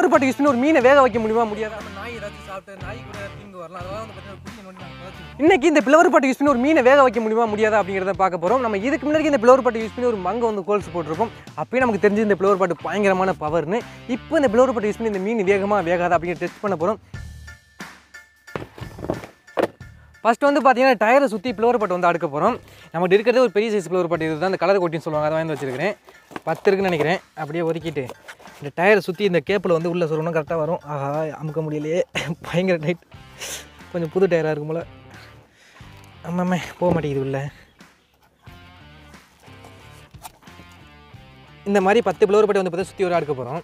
Flower pot use பண்ணி ஒரு மீனை வேக வைக்க முடியுமா முடியாதா? நாய் ஏதாச்சும் சாப்பிட்டு நாய் கூட தீங்கு வரலாம். அதெல்லாம் வந்து பார்த்தீங்கன்னா குடியை நோண்டி நாங்கள் பார்த்துருக்கோம். இன்னைக்கு இந்த ஃப்ளவர் பாட் யூஸ் பண்ணி ஒரு மீனை வேக வைக்க முடியுமா முடியாதா அப்படிங்கிறத பார்க்க போகிறோம். நம்ம இதுக்கு முன்னாடி இந்த ஃப்ளவர் பாட் யூஸ் பண்ணி ஒரு மங்கை வந்து கோல்ஸ் போட்டிருப்போம். அப்போயே நமக்கு தெரிஞ்சு இந்த ஃப்ளவர் பாட் பயங்கரமான பவர்னு. இப்போ இந்த ஃப்ளவர் பாட் யூஸ் பண்ணி இந்த மீன் வேகமாக வேகாதா அப்படிங்கிற டெஸ்ட் பண்ண போகிறோம். ஃபஸ்ட்டு வந்து பார்த்தீங்கன்னா டயரை சுற்றி ஃப்ளவர் பாட் வந்து அடுக்க போகிறோம். நமக்கு இருக்கிறது ஒரு பெரிய சைஸ் ஃப்ளவர் பாட் இது தான். அந்த கலர் கொட்டின்னு சொல்லுவாங்க, அதை வாங்கி வச்சுருக்கிறேன். 10 இருக்குன்னு நினைக்கிறேன். அப்படியே ஒதுக்கிட்டு இந்த டயரை சுற்றி இந்த கேப்பில் வந்து உள்ளே சொல்லணும் கரெக்டாக வரும். ஆஹா, அமுக்க முடியலையே, பயங்கர டைட். கொஞ்சம் புது டயராக இருக்கும் போல். ஆமாம்மே போக மாட்டேங்குது உள்ள. இந்த மாதிரி 10 ஃப்ளவர் பாட் வந்து பார்த்தா சுற்றி ஒரு அடுக்க போகிறோம்.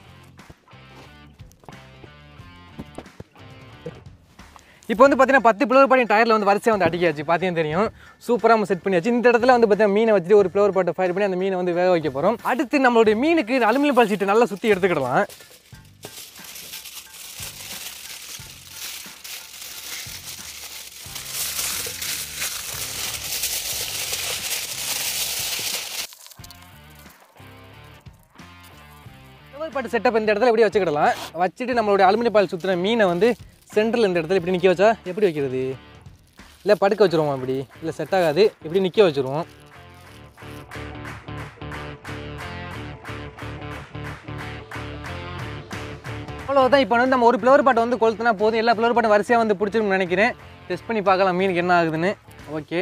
இப்போ வந்து பார்த்தீங்கன்னா 10 ஃப்ளவர் பாட் டயரில் வந்து வரிசையாக வந்து அடிக்காச்சு. பார்த்தீங்கன்னா தெரியும், சூப்பராக நம்ம செட் பண்ணியாச்சு. இந்த இடத்துல வந்து பார்த்தீங்கன்னா மீனை வச்சுட்டு ஒரு ஃப்ளவர் பாட்டை ஃபயர் பண்ணி அந்த மீனை வந்து வேக வைக்க போகிறோம். அடுத்து நம்மளுடைய மீனுக்கு அலுமினியம் பால் சீட்டு நல்லா சுற்றி எடுத்துக்கிடலாம். ஃப்ளவர் பாட்டு செட்டப் இந்த இடத்துல எப்படியே வச்சுக்கிடலாம். வச்சுட்டு நம்மளுடைய அலுமினியம் பால் சுற்றுற மீனை வந்து சென்டரில் இந்த இடத்துல இப்படி நிற்க வச்சா எப்படி வைக்கிறது? இல்லை படுக்க வச்சுருவோம், அப்படி இல்லை செட் ஆகாது, இப்படி நிற்க வச்சுருவோம். அவ்வளோதான். இப்போ வந்து நம்ம ஒரு ஃப்ளவர் பாட்டை வந்து கொளுத்துனா போதும். எல்லா ஃப்ளவர் பாட்டும் வரிசையாக வந்து பிடிச்சிருக்குன்னு நினைக்கிறேன். டெஸ்ட் பண்ணி பார்க்கலாம் மீனுக்கு என்ன ஆகுதுன்னு. Okay,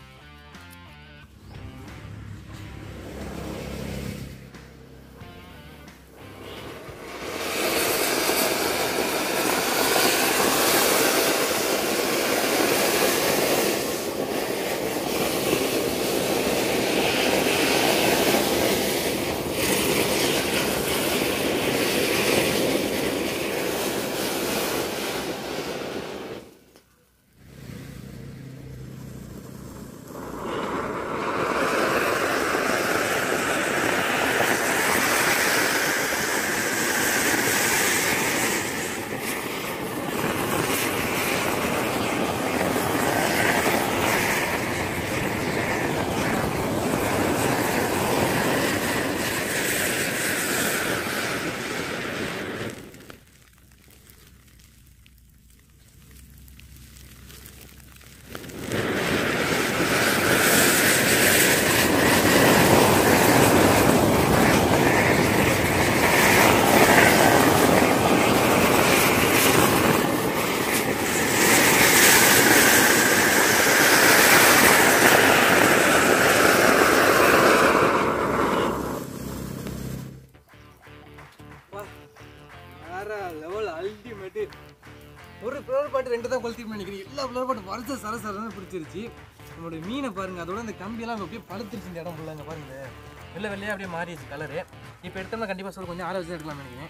level ultimate. ஒரு ஃப்ளவர் பாட்டு 2 தான் கொளுத்தி நினைக்கிறேன். எல்லா ஃப்ளவர் பாட்டு வரிசை சரசரன்னு பிடிச்சிருச்சு. நம்மளுடைய மீனை பாருங்கள், அதோட இந்த கம்பியெல்லாம் அப்படியே பழுத்துருச்சு. இந்த இடம் ஃபுல்லாக பாருங்கள், வெள்ளை வெள்ளையாக அப்படியே மாறிடுச்சு கலரு. இப்போ எடுத்தோம்னா கண்டிப்பாக சொல்ல கொஞ்சம் ஆற வச்சு எடுக்கலாம்னு நினைக்கிறேன்.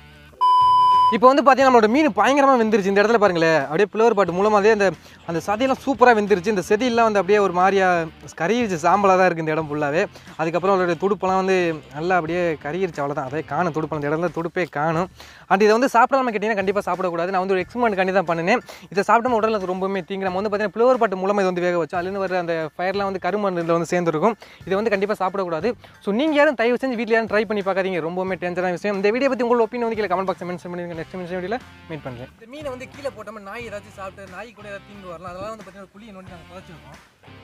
இப்போ வந்து பார்த்தீங்கன்னா நம்மளோட மீன் பயங்கரமாக வெந்துருச்சு. இந்த இடத்துல பாருங்களேன், அப்படியே ஃப்ளவர் பாட்டு மூலமாகவே அந்த சதையெல்லாம் சூப்பராக வெந்துருச்சு. இந்த செடியெல்லாம் வந்து அப்படியே ஒரு மாதிரியா கறியிருச்சு, சாம்பலாக தான் இருக்குது இந்த இடம் ஃபுல்லாகவே. அதுக்கப்புறம் அவருடைய துடுப்பெல்லாம் வந்து நல்லா அப்படியே கறியிருச்சு, அவ்வளோதான். அதே காணும் துடுப்பு, அந்த இடத்துல துடுப்பே காணும். அண்ட் இதை வந்து சாப்பிடாம கேட்டிங்கன்னா கண்டிப்பாக சாப்பிடக்கூடாது. நான் வந்து ஒரு எக்ஸ்பெரிமெண்ட் கண்டி தான் பண்ணினேன். இதை சாப்பிட்டோம் உடலுக்கு ரொம்பவே தீங்கு. நம்ம வந்து பார்த்தீங்கன்னா ஃப்ளவர் பாட்டு மூலமாக இது வந்து வேக வச்சு அதுலேருந்து வர அந்த ஃபயர்லாம் வந்து கருமண்ணில் வந்து சேர்ந்துருக்கும். இதை வந்து கண்டிப்பாக சாப்பிடக்கூடாது. ஸோ நீங்கள் யாரும் தயவு செஞ்சு வீட்டில் யாரும் ட்ரை பண்ணி பார்க்காதீங்க, ரொம்பவே டேஞ்சரான விஷயம். இந்த வீடியோ பற்றி உங்களோட ஒப்பீனியன் வந்து கீழே கமெண்ட் பாக்ஸ் மென்ஷன் பண்ணிருங்க. நெக்ஸ்ட் வீடியோவில் மீட் பண்ணுறேன். இந்த மீனை வந்து கீழே போட்டோம்னா நாய் ஏதாச்சும் சாப்பிட்டு நாய் கூட ஏதாவது தீங்கு வரலாம். அதெல்லாம் வந்து பார்த்தீங்கன்னா குழியை நோண்டி நாங்கள் புதைச்சிருக்கோம்.